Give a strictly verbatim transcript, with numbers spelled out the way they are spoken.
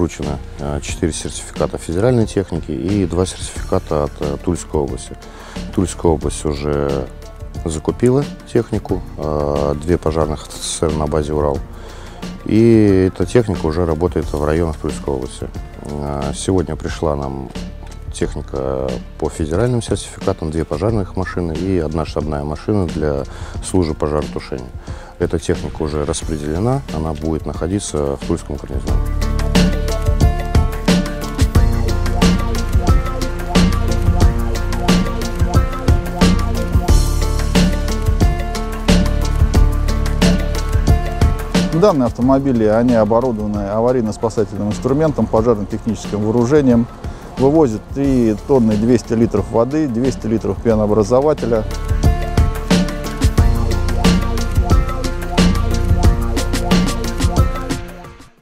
вручено четыре сертификата федеральной техники и два сертификата от Тульской области. Тульская область уже закупила технику, две пожарных СССР на базе Урал. И эта техника уже работает в районах Тульской области. Сегодня пришла нам техника по федеральным сертификатам, две пожарных машины и одна штабная машина для службы пожаротушения. Эта техника уже распределена, она будет находиться в Тульском гарнизоне. Данные автомобили, они оборудованы аварийно-спасательным инструментом, пожарно-техническим вооружением, вывозят три тонны двести литров воды, двести литров пенообразователя.